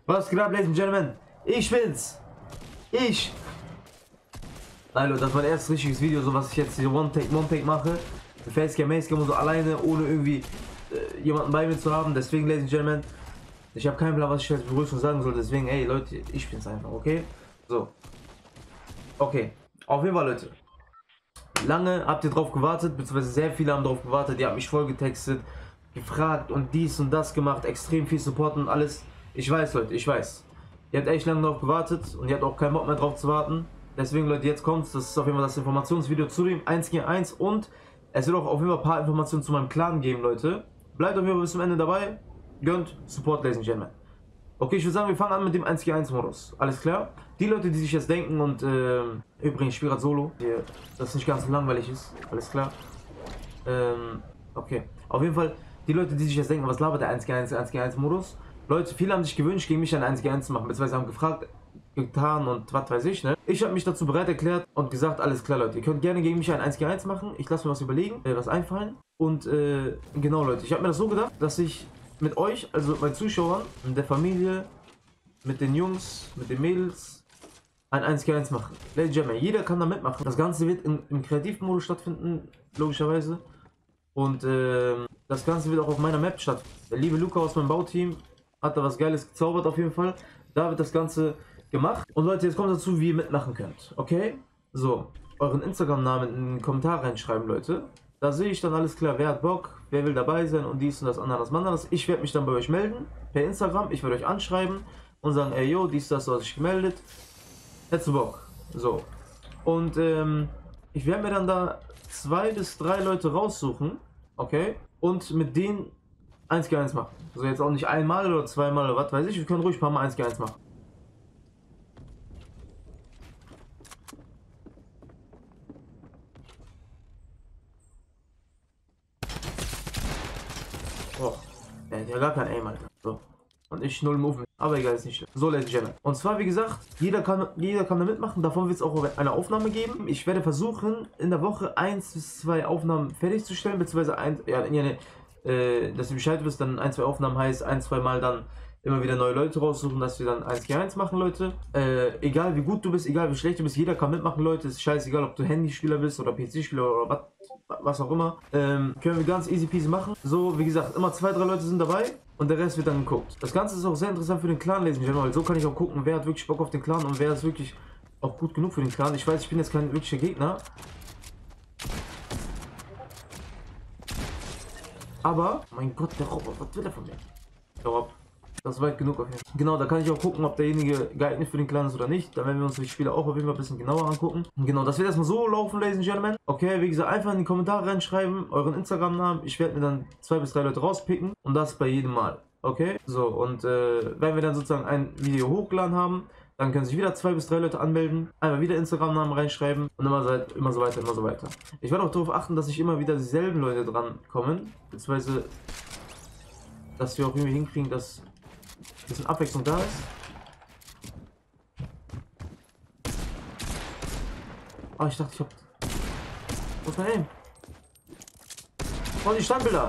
Was geht ab, Ladies and Gentlemen? Ich bin's. Ich. Nein, Leute, das ist mein erstes richtiges Video, so was ich jetzt hier One-Take mache. Facecam, Macecam und so alleine, ohne irgendwie jemanden bei mir zu haben. Deswegen, Ladies and Gentlemen, ich habe keinen Plan, was ich als Begrüßung sagen soll. Deswegen, ey Leute, ich bin's einfach, okay? So. Okay. Auf jeden Fall, Leute. Lange habt ihr drauf gewartet, beziehungsweise sehr viele haben drauf gewartet. Die haben mich voll getextet, gefragt und dies und das gemacht, extrem viel Support und alles. Ich weiß, Leute, ich weiß. Ihr habt echt lange drauf gewartet und ihr habt auch keinen Bock mehr drauf zu warten. Deswegen, Leute, jetzt kommt's. Das ist auf jeden Fall das Informationsvideo zu dem 1 gegen 1 und es wird auch auf jeden Fall ein paar Informationen zu meinem Clan geben, Leute. Bleibt auf jeden Fall bis zum Ende dabei. Gönnt Support, Ladies and Gentlemen. Okay, ich würde sagen, wir fangen an mit dem 1 gegen 1 Modus. Alles klar? Die Leute, die sich jetzt denken und übrigens, ich spiele gerade Solo, hier, das nicht ganz so langweilig ist. Alles klar? Okay. Auf jeden Fall, die Leute, die sich jetzt denken, was labert der 1 gegen 1 Modus? Leute, viele haben sich gewünscht, gegen mich ein 1 gegen 1 zu machen, beziehungsweise haben gefragt, getan und was weiß ich, ne? Ich habe mich dazu bereit erklärt und gesagt, alles klar, Leute, ihr könnt gerne gegen mich ein 1 gegen 1 machen. Ich lasse mir was überlegen, was einfallen. Und genau, Leute, ich habe mir das so gedacht, dass ich mit euch, also mit meinen Zuschauern, mit der Familie, mit den Jungs, mit den Mädels, ein 1 gegen 1 machen. Ladies and Gentlemen, jeder kann da mitmachen. Das Ganze wird im Kreativmodus stattfinden, logischerweise. Und das Ganze wird auch auf meiner Map stattfinden. Der liebe Luca aus meinem Bauteam hat da was Geiles gezaubert auf jeden Fall. Da wird das Ganze gemacht. Und Leute, jetzt kommt dazu, wie ihr mitmachen könnt. Okay? So, euren Instagram-Namen in den Kommentar reinschreiben, Leute. Da sehe ich dann alles klar, wer hat Bock, wer will dabei sein und dies und das, anderes, anderes. Ich werde mich dann bei euch melden, per Instagram. Ich werde euch anschreiben und sagen, ey, yo, dies, das, du hast dich gemeldet. Hättest du Bock? So. Und ich werde mir dann da 2 bis 3 Leute raussuchen, okay? Und mit denen 1 gegen 1 machen. Also jetzt auch nicht einmal oder zweimal oder was weiß ich. Wir können ruhig ein paar Mal 1 gegen 1 machen. Oh, der hat ja gar kein Aim, Alter. So. Und ich 0 Movement. Aber egal, ist nicht schlimm. So, Ladies and Gentlemen. Und zwar, wie gesagt, jeder kann da mitmachen. Davon wird es auch eine Aufnahme geben. Ich werde versuchen, in der Woche 1 bis 2 Aufnahmen fertigzustellen. Beziehungsweise, dass ihr Bescheid wisst, dann 1, 2 Aufnahmen heißt 1, 2 Mal dann immer wieder neue Leute raussuchen, dass wir dann 1 gegen 1 machen, Leute. Egal wie gut du bist, egal wie schlecht du bist, jeder kann mitmachen, Leute. Ist scheißegal, ob du Handyspieler bist oder PC-Spieler oder was auch immer. Können wir ganz easy peasy machen. So, wie gesagt, immer 2, 3 Leute sind dabei und der Rest wird dann geguckt. Das Ganze ist auch sehr interessant für den Clan, Ladies and Gentlemen, weil so kann ich auch gucken, wer hat wirklich Bock auf den Clan und wer ist wirklich auch gut genug für den Clan. Ich weiß, ich bin jetzt kein wirklicher Gegner. Aber, mein Gott, der Roboter, was will er von mir? Der Rob, das ist weit genug auf jeden Fall. Genau, da kann ich auch gucken, ob derjenige geeignet für den Clan ist oder nicht. Da werden wir uns die Spiele auch auf jeden Fall ein bisschen genauer angucken. Genau, das wird erstmal so laufen, Ladies and Gentlemen. Okay, wie gesagt, einfach in die Kommentare reinschreiben, euren Instagram-Namen. Ich werde mir dann 2 bis 3 Leute rauspicken und das bei jedem Mal. Okay, so, und wenn wir dann sozusagen ein Video hochgeladen haben, dann können sich wieder 2 bis 3 Leute anmelden, einmal wieder Instagram-Namen reinschreiben und immer so weiter, immer so weiter. Ich werde auch darauf achten, dass sich immer wieder dieselben Leute dran kommen, beziehungsweise, dass wir auch irgendwie hinkriegen, dass ein bisschen Abwechslung da ist. Ah, ich dachte, ich hab... Wo ist mein Aim? Oh, die Standbilder!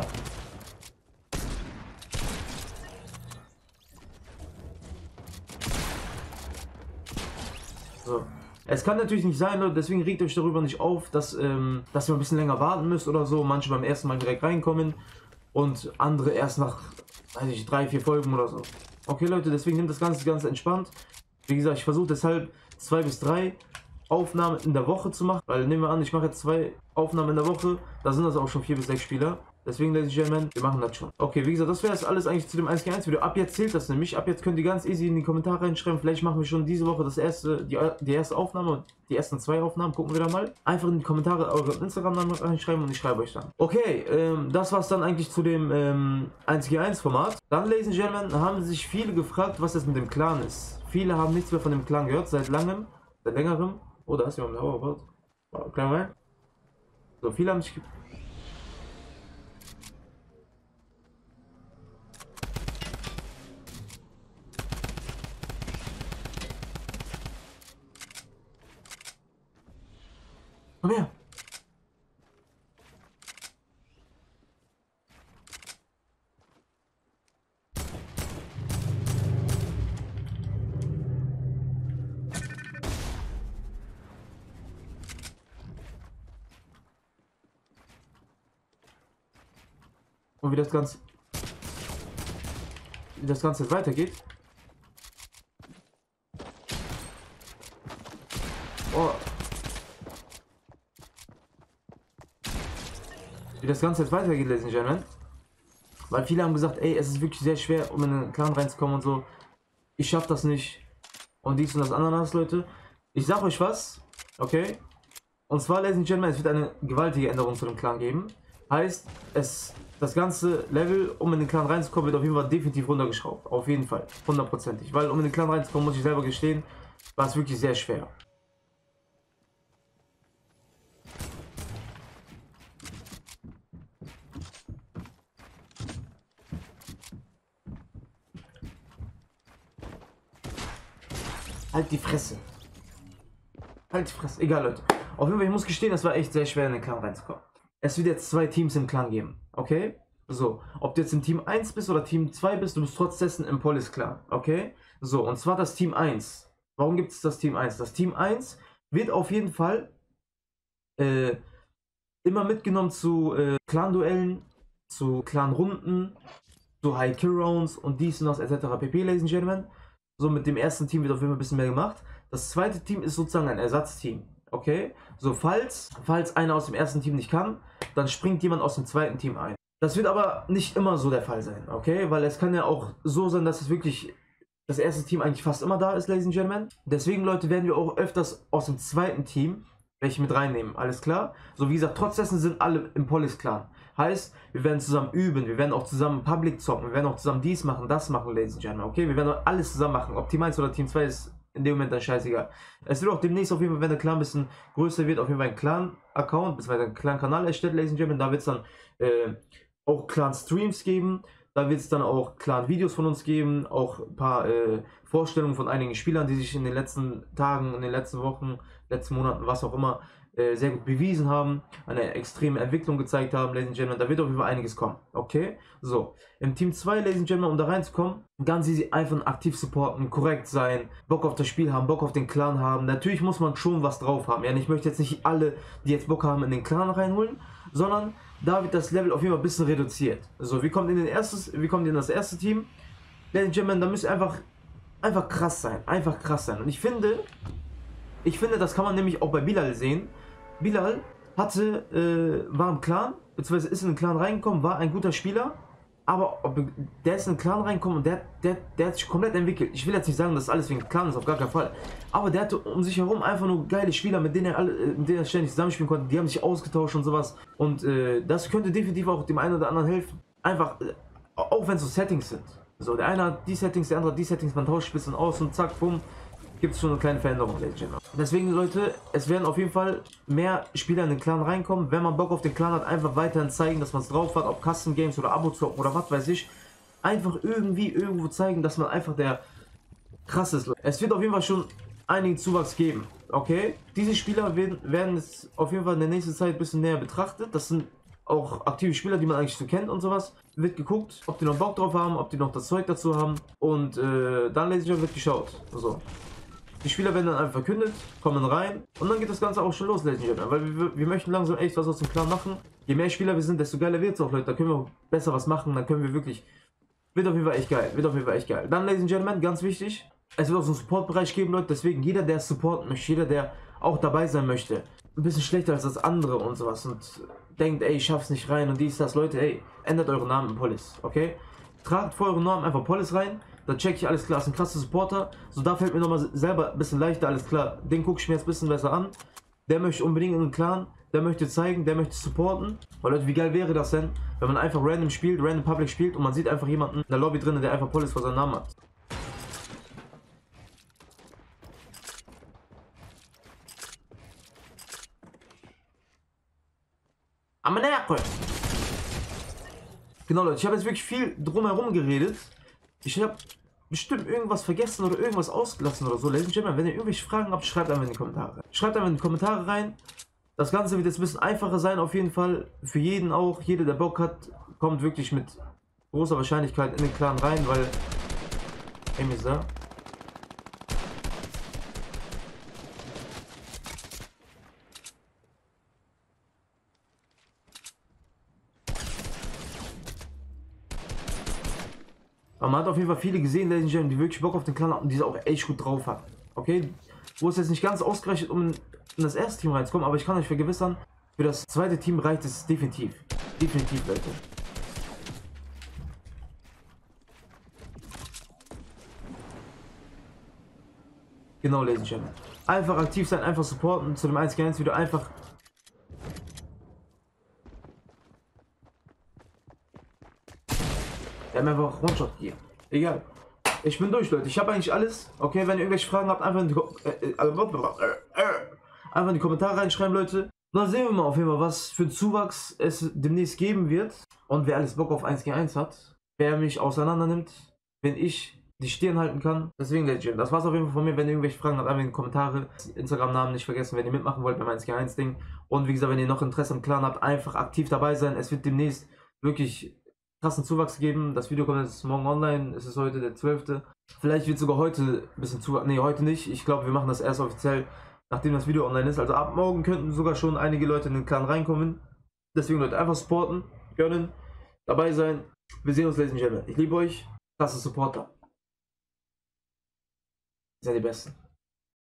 So. Es kann natürlich nicht sein, Leute, deswegen regt euch darüber nicht auf, dass ihr ein bisschen länger warten müsst oder so. Manche beim ersten Mal direkt reinkommen und andere erst nach, weiß ich, 3, 4 Folgen oder so. Okay, Leute, deswegen nimmt das Ganze ganz entspannt. Wie gesagt, ich versuche deshalb 2 bis 3 Aufnahmen in der Woche zu machen. Weil nehmen wir an, ich mache jetzt 2 Aufnahmen in der Woche, da sind das auch schon 4 bis 6 Spieler. Deswegen, Ladies and Gentlemen, wir machen das schon. Okay, wie gesagt, das wäre jetzt alles eigentlich zu dem 1 gegen 1 Video. Ab jetzt zählt das nämlich. Ab jetzt könnt ihr ganz easy in die Kommentare reinschreiben. Vielleicht machen wir schon diese Woche die erste Aufnahme und die ersten 2 Aufnahmen. Gucken wir da mal. Einfach in die Kommentare euren Instagram-Namen reinschreiben und ich schreibe euch dann. Okay, das war's dann eigentlich zu dem 1 gegen 1 Format. Dann, Ladies and Gentlemen, haben sich viele gefragt, was das mit dem Clan ist. Viele haben nichts mehr von dem Clan gehört, seit längerem. Oh, da ist jemand im Hoverboard. Oh, klein rein. So, viele haben sich... Komm her! Und wie das Ganze jetzt weitergeht. Oh. Wie das Ganze jetzt weitergeht, Ladies and Gentlemen. Weil viele haben gesagt, ey, es ist wirklich sehr schwer, um in einen Clan reinzukommen und so. Ich schaff das nicht. Und dies und das Ananas, Leute. Ich sag euch was, okay? Und zwar, Ladies and Gentlemen, es wird eine gewaltige Änderung zu dem Clan geben. Heißt, das ganze Level, um in den Clan reinzukommen, wird auf jeden Fall definitiv runtergeschraubt. Auf jeden Fall. 100%. Weil um in den Clan reinzukommen, muss ich selber gestehen, war es wirklich sehr schwer. Halt die Fresse. Halt die Fresse. Egal, Leute. Auf jeden Fall, ich muss gestehen, es war echt sehr schwer, in den Clan reinzukommen. Es wird jetzt 2 Teams im Clan geben. Okay? So. Ob du jetzt im Team 1 bist oder Team 2 bist, du bist trotz dessen im Polis Clan. Okay? So. Und zwar das Team 1. Warum gibt es das Team 1? Das Team 1 wird auf jeden Fall immer mitgenommen zu Clan-Duellen, zu Clan-Runden, zu High-Kill-Rounds und dies und das etc. pp, Ladies and Gentlemen. So, mit dem ersten Team wird auf jeden Fall ein bisschen mehr gemacht. Das zweite Team ist sozusagen ein Ersatzteam. Okay? So, falls einer aus dem ersten Team nicht kann, dann springt jemand aus dem zweiten Team ein. Das wird aber nicht immer so der Fall sein, okay? Weil es kann ja auch so sein, dass es wirklich das erste Team eigentlich fast immer da ist, Ladies and Gentlemen. Deswegen, Leute, werden wir auch öfters aus dem zweiten Team welche mit reinnehmen, alles klar? So, wie gesagt, trotz dessen sind alle im Polis Clan. Heißt, wir werden zusammen üben, wir werden auch zusammen Public zocken, wir werden auch zusammen dies machen, das machen, Ladies and Gentlemen, okay? Wir werden auch alles zusammen machen, ob Team 1 oder Team 2 ist in dem Moment dann scheißegal. Es wird auch demnächst auf jeden Fall, wenn der Clan ein bisschen größer wird, auf jeden Fall ein Clan-Account, bzw. ein Clan-Kanal erstellt, Ladies and Gentlemen. Da wird es dann auch Clan-Streams geben, da wird es dann auch Clan-Videos von uns geben, auch ein paar Vorstellungen von einigen Spielern, die sich in den letzten Tagen, in den letzten Wochen, letzten Monaten, was auch immer, sehr gut bewiesen haben, eine extreme Entwicklung gezeigt haben, Ladies and Gentlemen. Da wird auf jeden Fall einiges kommen, okay? So, im Team 2, Ladies and Gentlemen, um da reinzukommen, ganz easy einfach aktiv supporten, korrekt sein, Bock auf das Spiel haben, Bock auf den Clan haben. Natürlich muss man schon was drauf haben. Ja, ich möchte jetzt nicht alle, die jetzt Bock haben, in den Clan reinholen, sondern da wird das Level auf jeden Fall ein bisschen reduziert. So, wir kommen in das erste Team. Ladies and Gentlemen, da müsst ihr einfach krass sein, Und ich finde, das kann man nämlich auch bei Bilal sehen. Bilal war im Clan, beziehungsweise ist in den Clan reingekommen, war ein guter Spieler, aber der ist in den Clan reingekommen und der hat sich komplett entwickelt. Ich will jetzt nicht sagen, dass alles wegen Clan ist, auf gar keinen Fall. Aber der hatte um sich herum einfach nur geile Spieler, mit denen er ständig zusammenspielen konnte. Die haben sich ausgetauscht und sowas. Und das könnte definitiv auch dem einen oder anderen helfen. Einfach, auch wenn es so Settings sind. So, der eine hat die Settings, der andere hat die Settings, man tauscht ein bisschen aus und zack, bumm. Gibt es schon eine kleine Veränderung, Ladies and Gentlemen. Deswegen, Leute, es werden auf jeden Fall mehr Spieler in den Clan reinkommen. Wenn man Bock auf den Clan hat, einfach weiterhin zeigen, dass man es drauf hat, ob Custom Games oder Abo zocken oder was weiß ich. Einfach irgendwie irgendwo zeigen, dass man einfach der krass ist. Es wird auf jeden Fall schon einigen Zuwachs geben, okay? Diese Spieler werden es auf jeden Fall in der nächsten Zeit ein bisschen näher betrachtet. Das sind auch aktive Spieler, die man eigentlich so kennt und sowas. Wird geguckt, ob die noch Bock drauf haben, ob die noch das Zeug dazu haben. Und dann, Ladies and Gentlemen, wird geschaut. So. Die Spieler werden dann einfach verkündet, kommen rein und dann geht das Ganze auch schon los, Ladies and Gentlemen. Weil wir möchten langsam echt was aus dem Clan machen. Je mehr Spieler wir sind, desto geiler wird es auch, Leute. Da können wir auch besser was machen, dann können wir wirklich... Wird auf jeden Fall echt geil, Dann, Ladies and Gentlemen, ganz wichtig, es wird auch so einen Support-Bereich geben, Leute. Deswegen jeder, der supporten möchte, jeder, der auch dabei sein möchte, ein bisschen schlechter als das andere und sowas und denkt, ey, ich schaff's nicht rein und dies, das, Leute, ey, ändert eure Namen in Polis, okay? Tragt vor euren Namen einfach Polis rein. Da check ich, alles klar, ist ein krasser Supporter. So, da fällt mir nochmal selber ein bisschen leichter, alles klar. Den gucke ich mir jetzt ein bisschen besser an. Der möchte unbedingt in den Clan, der möchte zeigen, der möchte supporten. Weil, Leute, wie geil wäre das denn, wenn man einfach random spielt, random Public spielt und man sieht einfach jemanden in der Lobby drin, der einfach Polis vor seinem Namen hat. Genau, Leute, ich habe jetzt wirklich viel drumherum geredet. Ich habe bestimmt irgendwas vergessen oder irgendwas ausgelassen oder so. Ladies and Gentlemen, wenn ihr irgendwelche Fragen habt, schreibt einfach in die Kommentare. Schreibt einfach in die Kommentare rein. Das Ganze wird jetzt ein bisschen einfacher sein, auf jeden Fall. Für jeden auch. Jeder, der Bock hat, kommt wirklich mit großer Wahrscheinlichkeit in den Clan rein, weil... Aim ist da. Aber man hat auf jeden Fall viele gesehen, Ladies and Gentlemen, die wirklich Bock auf den Clan hatten und die es auch echt gut drauf hatten. Okay? Wo es jetzt nicht ganz ausgereicht, um in das erste Team reinzukommen, aber ich kann euch vergewissern, für das zweite Team reicht es definitiv. Definitiv, Leute. Genau, Ladies and Gentlemen. Einfach aktiv sein, einfach supporten zu dem 1 gegen 1 Video, einfach. Wir haben einfach One-Shot hier. Egal. Ich bin durch, Leute. Ich habe eigentlich alles. Okay, wenn ihr irgendwelche Fragen habt, einfach in die Kommentare reinschreiben, Leute. Dann sehen wir mal auf jeden Fall, was für einen Zuwachs es demnächst geben wird. Und wer alles Bock auf 1 gegen 1 hat, wer mich auseinander nimmt, wenn ich die Stirn halten kann. Deswegen, Legend, das war's auf jeden Fall von mir. Wenn ihr irgendwelche Fragen habt, einfach in die Kommentare. Instagram-Namen nicht vergessen, wenn ihr mitmachen wollt beim 1 gegen 1 Ding. Und wie gesagt, wenn ihr noch Interesse am Clan habt, einfach aktiv dabei sein. Es wird demnächst wirklich krassen Zuwachs geben. Das Video kommt jetzt morgen online. Es ist heute der 12. Vielleicht wird sogar heute ein bisschen Zuwachs. Ne, heute nicht. Ich glaube, wir machen das erst offiziell, nachdem das Video online ist. Also ab morgen könnten sogar schon einige Leute in den Clan reinkommen. Deswegen, Leute, einfach supporten, gönnen, dabei sein. Wir sehen uns, Ladies and Gentlemen. Ich liebe euch. Krasse Supporter. Seid die Besten.